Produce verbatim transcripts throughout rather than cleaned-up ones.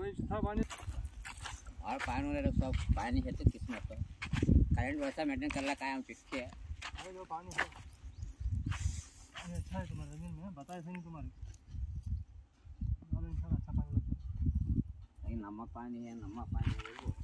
वही था पानी और पानी वगैरह सब पानी है तो किस्मत तो करंट वैसा मेंटेन कर रहा है हम चिट्ठी है। अरे जो पानी है पानी अच्छा है तुम्हारे जमीन में बताए थे नहीं तुम्हारे और इंसान अच्छा पानी लगता है। नमक पानी है नमक पानी है वो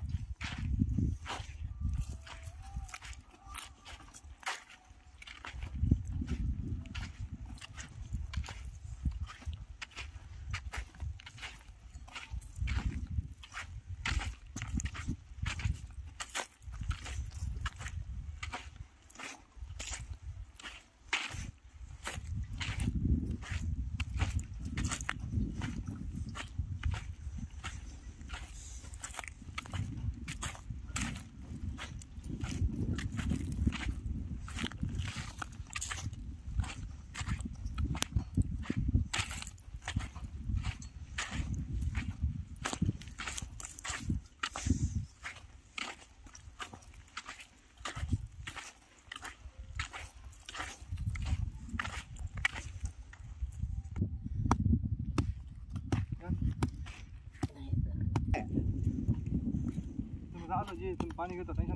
तुम जी तुम पानी के तो टेंशन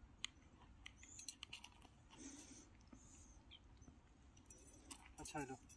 अच्छा है।